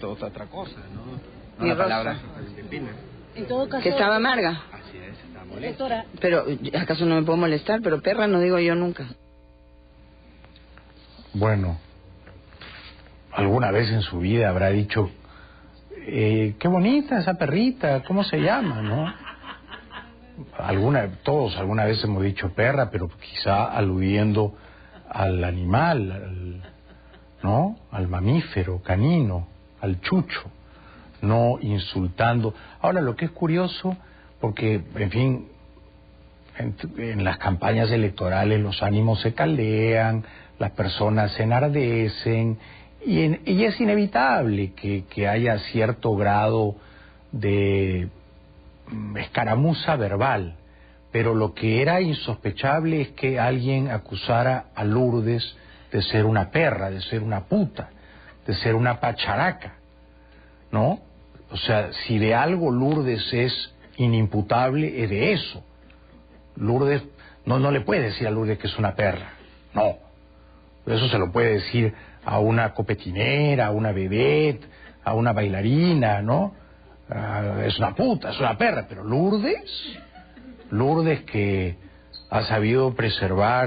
otra cosa, ¿no? No Y la Rosa. palabra Filipina. En todo caso... Que estaba amarga. Así es, está molesta. Doctora, Pero, ¿acaso no me puedo molestar? Pero perra no digo yo nunca. Bueno, alguna vez en su vida habrá dicho, qué bonita esa perrita, ¿cómo se llama, no? Todos alguna vez hemos dicho perra, pero quizá aludiendo al animal, ¿no? Al mamífero, canino, al chucho, no insultando. Ahora, lo que es curioso, porque, en fin, en las campañas electorales los ánimos se caldean, las personas se enardecen, y es inevitable que haya cierto grado de escaramuza verbal, pero lo que era insospechable es que alguien acusara a Lourdes de ser una perra, de ser una puta, de ser una pacharaca, ¿no? O sea, si de algo Lourdes es inimputable, es de eso. Lourdes, no le puede decir a Lourdes que es una perra, no. Eso se lo puede decir a una copetinera, a una vedette, a una bailarina, ¿no? Es una puta, es una perra, pero Lourdes que ha sabido preservar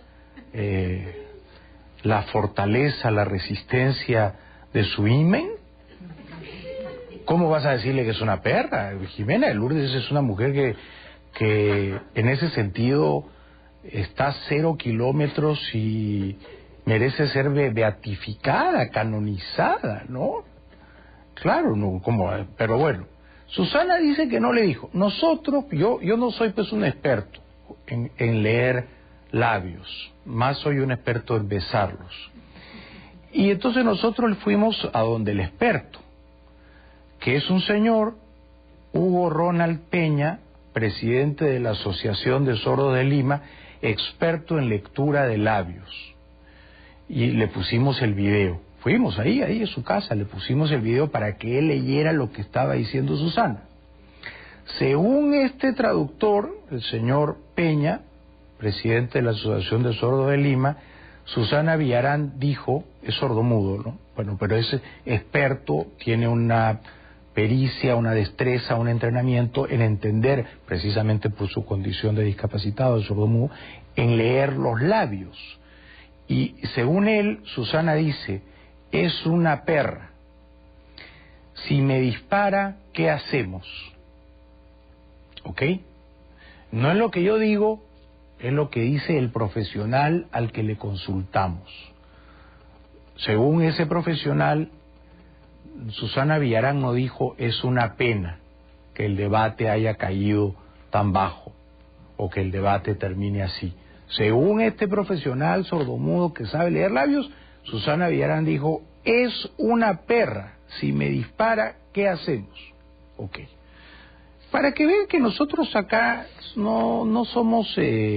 la fortaleza, la resistencia de su himen, ¿cómo vas a decirle que es una perra? Jimena de Lourdes es una mujer que en ese sentido está a 0 kilómetros y merece ser beatificada, canonizada, ¿no? Claro, no, ¿cómo? Pero bueno, Susana dice que no le dijo. Nosotros, yo no soy pues un experto en leer labios, más soy un experto en besarlos. Y entonces nosotros fuimos a donde el experto, que es un señor, Hugo Ronald Peña, presidente de la Asociación de Sordos de Lima, experto en lectura de labios. Y le pusimos el video. Fuimos ahí en su casa, le pusimos el video para que él leyera lo que estaba diciendo Susana. Según este traductor, el señor Peña, presidente de la Asociación de Sordos de Lima, Susana Villarán dijo, es sordomudo, ¿no? Bueno, pero es experto, tiene una pericia, una destreza, un entrenamiento en entender, precisamente por su condición de discapacitado, de sordomudo, en leer los labios. Y según él, Susana dice, es una perra. Si me dispara, ¿qué hacemos? ¿Ok? No es lo que yo digo, es lo que dice el profesional al que le consultamos. Según ese profesional, Susana Villarán no dijo, es una pena que el debate haya caído tan bajo o que el debate termine así. Según este profesional sordomudo que sabe leer labios, Susana Villarán dijo, es una perra, si me dispara, ¿qué hacemos? Ok. Para que vean que nosotros acá no somos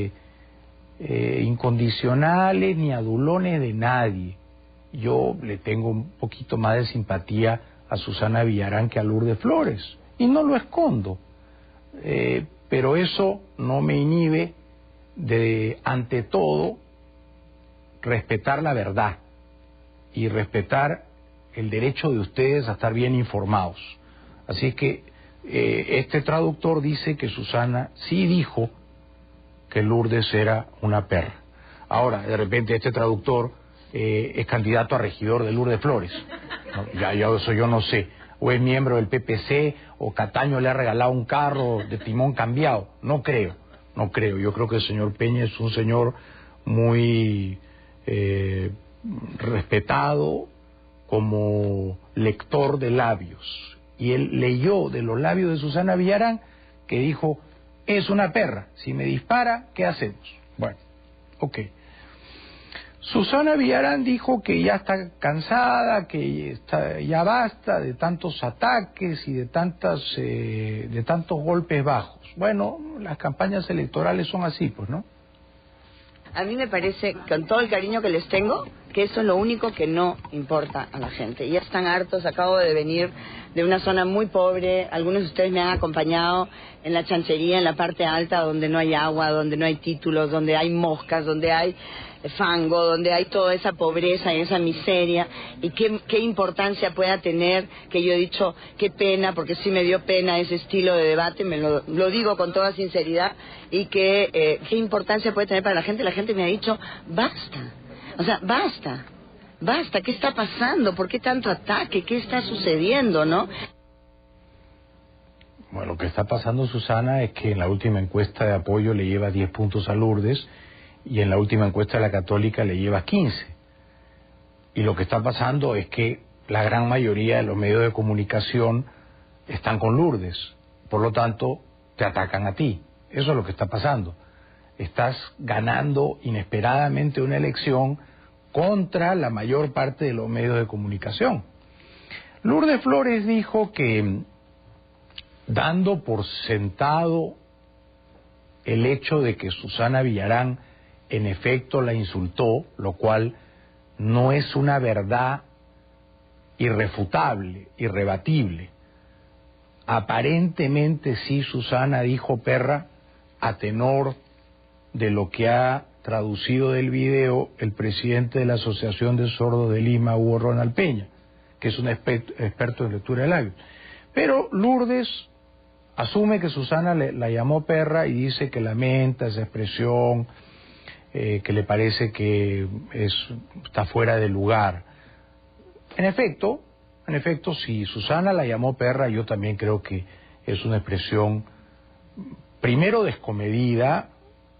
incondicionales ni adulones de nadie. Yo le tengo un poquito más de simpatía a Susana Villarán que a Lourdes Flores, y no lo escondo, pero eso no me inhibe de, ante todo, respetar la verdad y respetar el derecho de ustedes a estar bien informados. Así que este traductor dice que Susana sí dijo que Lourdes era una perra. Ahora, de repente este traductor es candidato a regidor de Lourdes Flores. No, eso yo no sé. O es miembro del PPC, o Cataño le ha regalado un carro de timón cambiado. No creo. Yo creo que el señor Peña es un señor muy respetado como lector de labios. Y él leyó de los labios de Susana Villarán que dijo, es una perra, si me dispara, ¿qué hacemos? Bueno, ok. Susana Villarán dijo que ya está cansada, que ya basta de tantos ataques y de tantos golpes bajos. Bueno, las campañas electorales son así, pues, ¿no? A mí me parece, con todo el cariño que les tengo, que eso es lo único que no importa a la gente. Ya están hartos, acabo de venir de una zona muy pobre, algunos de ustedes me han acompañado en la chanchería, en la parte alta, donde no hay agua, donde no hay títulos, donde hay moscas, donde hay fango, donde hay toda esa pobreza y esa miseria, y qué importancia pueda tener, que yo he dicho, qué pena, porque sí me dio pena ese estilo de debate, lo digo con toda sinceridad, y qué importancia puede tener para la gente me ha dicho, basta, o sea, basta, ¿qué está pasando? ¿Por qué tanto ataque? ¿Qué está sucediendo, no? Bueno, lo que está pasando, Susana, es que en la última encuesta de apoyo le lleva 10 puntos a Lourdes, y en la última encuesta de la Católica le lleva 15. Y lo que está pasando es que la gran mayoría de los medios de comunicación están con Lourdes, por lo tanto te atacan a ti. Eso es lo que está pasando. Estás ganando inesperadamente una elección contra la mayor parte de los medios de comunicación. Lourdes Flores dijo que, dando por sentado el hecho de que Susana Villarán en efecto la insultó, lo cual no es una verdad irrefutable, irrebatible. Aparentemente sí, Susana dijo perra a tenor de lo que ha traducido del video el presidente de la Asociación de Sordos de Lima, Hugo Ronald Peña, que es un experto en lectura de labios. Pero Lourdes asume que Susana la llamó perra y dice que lamenta esa expresión, que le parece que está fuera de lugar. En efecto, si Susana la llamó perra, yo también creo que es una expresión, primero, descomedida,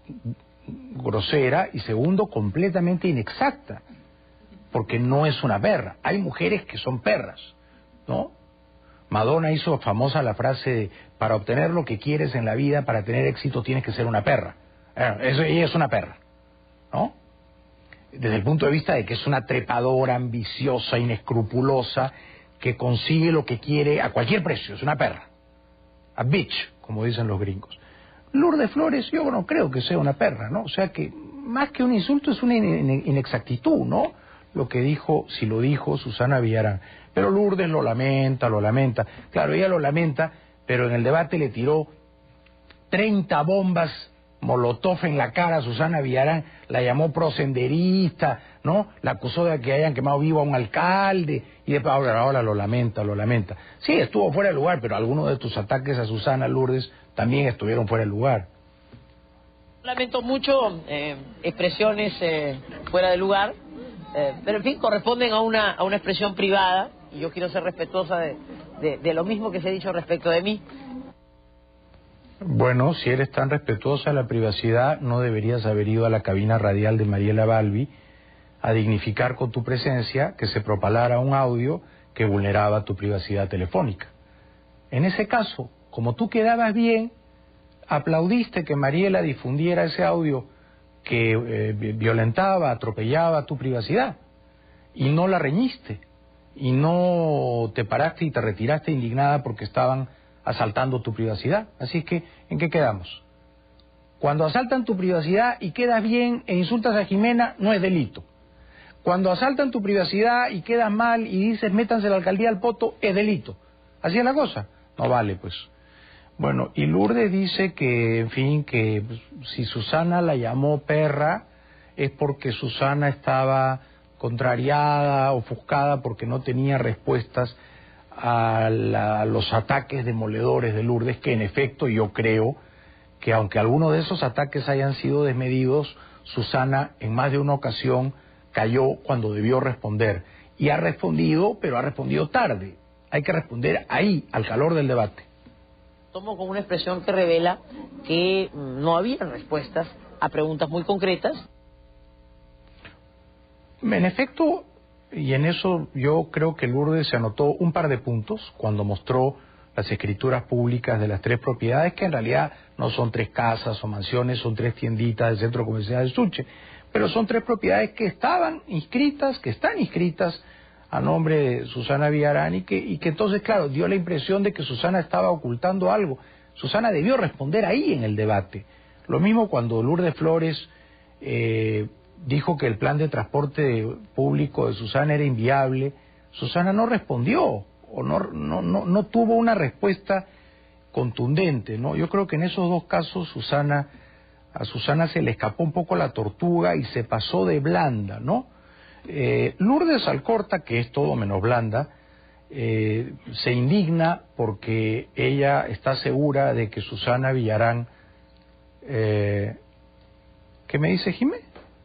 grosera, y segundo, completamente inexacta, porque no es una perra. Hay mujeres que son perras, ¿no? Madonna hizo famosa la frase, para obtener lo que quieres en la vida, para tener éxito, tienes que ser una perra. Ella es una perra, ¿no? Desde el punto de vista de que es una trepadora, ambiciosa, inescrupulosa, que consigue lo que quiere a cualquier precio, es una perra. A bitch, como dicen los gringos. Lourdes Flores, yo no creo que sea una perra, ¿no? O sea que, más que un insulto, es una inexactitud, ¿no? Lo que dijo, si lo dijo Susana Villarán. Pero Lourdes lo lamenta. Claro, ella lo lamenta, pero en el debate le tiró 30 bombas molotov en la cara a Susana Villarán, la llamó prosenderista, ¿no? La acusó de que hayan quemado vivo a un alcalde, y después ahora lo lamenta. Sí, estuvo fuera de lugar, pero algunos de tus ataques a Susana, Lourdes, también estuvieron fuera de lugar. Lamento mucho expresiones fuera de lugar, pero en fin, corresponden a una expresión privada, y yo quiero ser respetuosa de lo mismo que se ha dicho respecto de mí. Bueno, si eres tan respetuosa de la privacidad, no deberías haber ido a la cabina radial de Mariela Balbi a dignificar con tu presencia que se propalara un audio que vulneraba tu privacidad telefónica. En ese caso, como tú quedabas bien, aplaudiste que Mariela difundiera ese audio que violentaba, atropellaba tu privacidad, y no la reñiste, y no te paraste y te retiraste indignada porque estaban asaltando tu privacidad. Así que, ¿en qué quedamos? Cuando asaltan tu privacidad y quedas bien e insultas a Jimena, no es delito. Cuando asaltan tu privacidad y quedas mal y dices métanse la alcaldía al poto, es delito. ¿Así es la cosa? No vale, pues. Bueno, y Lourdes dice que, en fin, que si Susana la llamó perra es porque Susana estaba contrariada, ofuscada, porque no tenía respuestas a los ataques demoledores de Lourdes, que en efecto yo creo que aunque algunos de esos ataques hayan sido desmedidos, Susana en más de una ocasión cayó cuando debió responder, y ha respondido, pero ha respondido tarde. Hay que responder ahí, al calor del debate. Tomo como una expresión que revela que no había respuestas a preguntas muy concretas. En efecto, y en eso yo creo que Lourdes se anotó un par de puntos cuando mostró las escrituras públicas de las 3 propiedades, que en realidad no son 3 casas o mansiones, son 3 tienditas del centro comercial de Suche, pero son 3 propiedades que estaban inscritas, que están inscritas a nombre de Susana Villarán, y que entonces, claro, dio la impresión de que Susana estaba ocultando algo. Susana debió responder ahí en el debate. Lo mismo cuando Lourdes Flores dijo que el plan de transporte público de Susana era inviable. Susana no respondió, o no tuvo una respuesta contundente, ¿no? Yo creo que en esos dos casos a Susana se le escapó un poco la tortuga y se pasó de blanda, ¿no? Lourdes Alcorta, que es todo menos blanda, se indigna porque ella está segura de que Susana Villarán... ¿Qué me dice Jimé?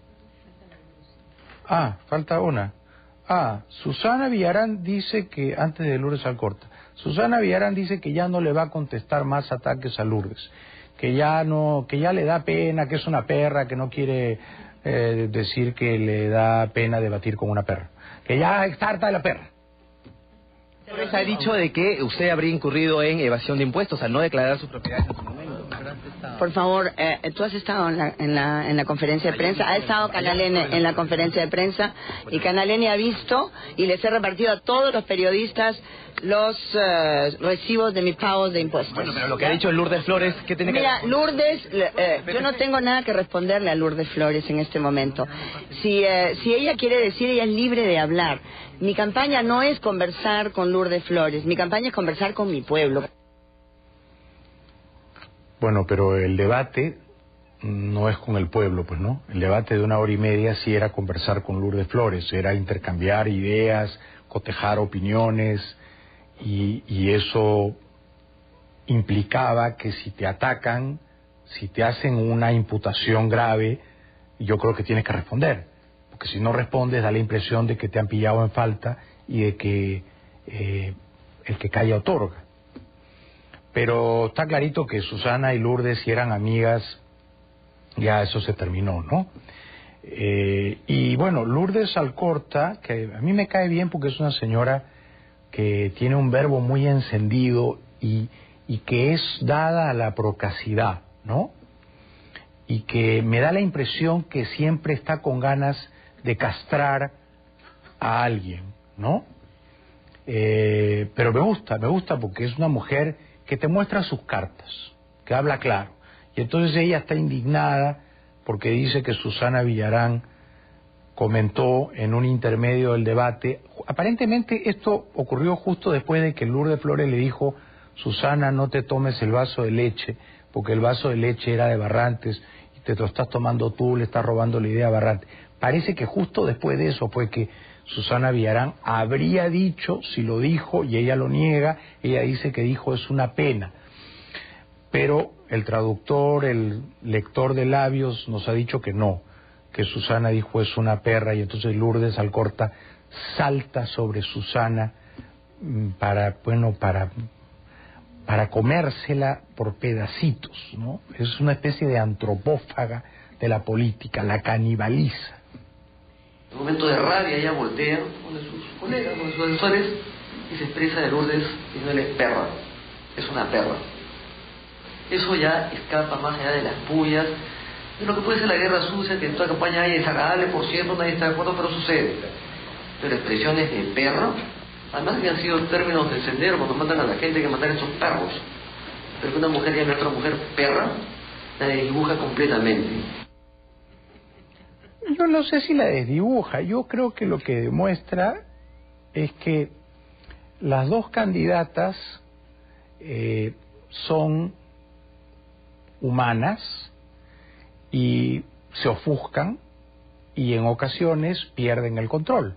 Falta una. Susana Villarán dice que, antes de Lourdes Alcorta, Susana Villarán dice que ya no le va a contestar más ataques a Lourdes, que ya le da pena, que es una perra, que no quiere decir que le da pena debatir con una perra, que ya está harta de la perra. Flores ha dicho de que usted habría incurrido en evasión de impuestos al no declarar sus propiedades en su momento. Por favor, tú has estado en la conferencia de prensa, ha estado Canal N en la conferencia de prensa, y Canal N ha visto y les he repartido a todos los periodistas los recibos de mis pagos de impuestos. Bueno, pero lo que ha dicho Lourdes Flores, ¿qué tiene que ver? Mira, Lourdes, yo no tengo nada que responderle a Lourdes Flores en este momento. Si ella quiere decir, ella es libre de hablar. Mi campaña no es conversar con Lourdes Flores, mi campaña es conversar con mi pueblo. Bueno, pero el debate no es con el pueblo, pues, ¿no? El debate de 1 hora y media sí era conversar con Lourdes Flores, era intercambiar ideas, cotejar opiniones, y eso implicaba que si te atacan, si te hacen una imputación grave, yo creo que tienes que responder, porque si no respondes da la impresión de que te han pillado en falta y de que el que calla otorga. Pero está clarito que Susana y Lourdes, si eran amigas, ya eso se terminó, ¿no? Y bueno, Lourdes Alcorta, que a mí me cae bien porque es una señora que tiene un verbo muy encendido y que es dada a la procacidad, ¿no? Y que me da la impresión que siempre está con ganas de castrar a alguien, ¿no? Pero me gusta porque es una mujer que te muestra sus cartas, que habla claro. Y entonces ella está indignada porque dice que Susana Villarán comentó en un intermedio del debate, aparentemente esto ocurrió justo después de que Lourdes Flores le dijo: Susana, no te tomes el vaso de leche, porque el vaso de leche era de Barrantes y te lo estás tomando tú, le estás robando la idea a Barrantes. Parece que justo después de eso fue que Susana Villarán habría dicho, si lo dijo, y ella lo niega, ella dice que dijo es una pena. Pero el traductor, el lector de labios nos ha dicho que no, que Susana dijo es una perra, y entonces Lourdes Alcorta salta sobre Susana para comérsela por pedacitos, ¿no? Es una especie de antropófaga de la política, la canibaliza. En un momento de rabia ella voltea con sus colegas, con sus asesores, y se expresa de Lourdes diciéndole perra, es una perra. Eso ya escapa más allá de las pullas, de lo que puede ser la guerra sucia, que en toda campaña hay desagradable, por cierto, nadie está de acuerdo, pero sucede. Pero expresiones de perra, además que han sido términos del sendero cuando mandan a la gente que matar a estos perros. Pero que una mujer llame a otra mujer perra, la desdibuja completamente. Yo no sé si la desdibuja, yo creo que lo que demuestra es que las dos candidatas son humanas y se ofuscan y en ocasiones pierden el control.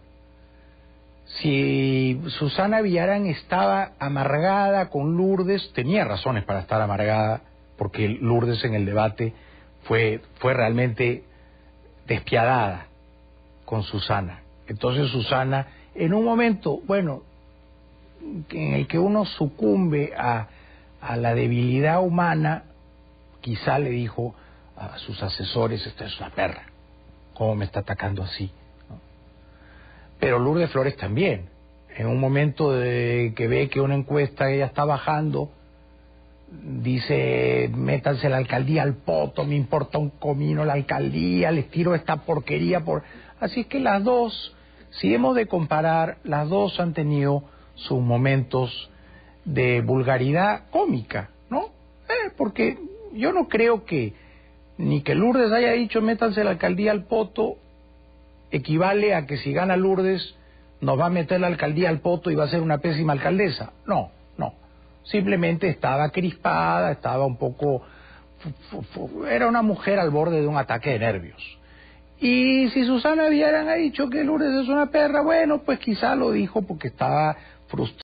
Si Susana Villarán estaba amargada con Lourdes, tenía razones para estar amargada, porque Lourdes en el debate fue realmente despiadada con Susana. Entonces Susana, en un momento, bueno, en el que uno sucumbe a la debilidad humana, quizá le dijo a sus asesores: esta es una perra, ¿cómo me está atacando así? ¿No? Pero Lourdes Flores también, en un momento de que ve que una encuesta ella está bajando, dice: métanse la alcaldía al poto, me importa un comino la alcaldía, les tiro esta porquería por... Así es que las dos, si hemos de comparar, las dos han tenido sus momentos de vulgaridad cómica, ¿no? Porque yo no creo que ni que Lourdes haya dicho métanse la alcaldía al poto, equivale a que si gana Lourdes nos va a meter la alcaldía al poto y va a ser una pésima alcaldesa. No, no. Simplemente estaba crispada, estaba un poco... Era una mujer al borde de un ataque de nervios. Y si Susana Villarán ha dicho que Lourdes es una perra, bueno, pues quizá lo dijo porque estaba frustrada.